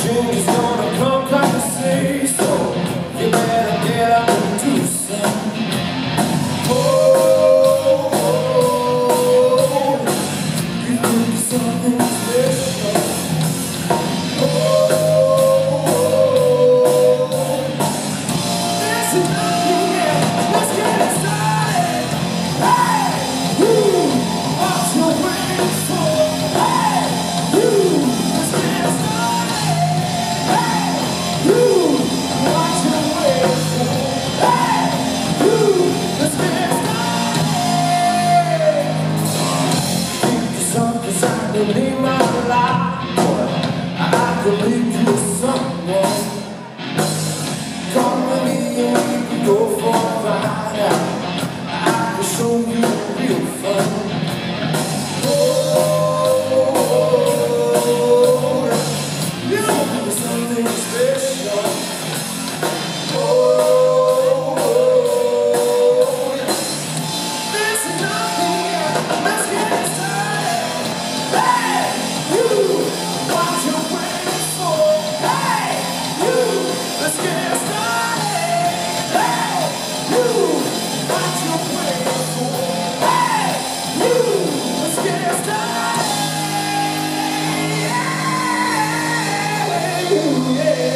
Change is gonna come, come to say so. You better get up and do something. Oh, you do something special. Oh, there's nothing yet. Let's get it started. Hey, you, what you waiting for? Hey, you, let's get it started. Hey, you, what you waiting for? Hey, you, let's get it started. Think of something happening in my life. I could lead you to someone. Come with me and we can go for a ride out. I can show you real fun. Oh, you know there's something special. Oh, there's nothing yet. Let's get it started. Hey, you, what you waiting for? Hey, you, let's get it started. Hey, you, what you waiting for? Hey, you, let's get it started. Yeah.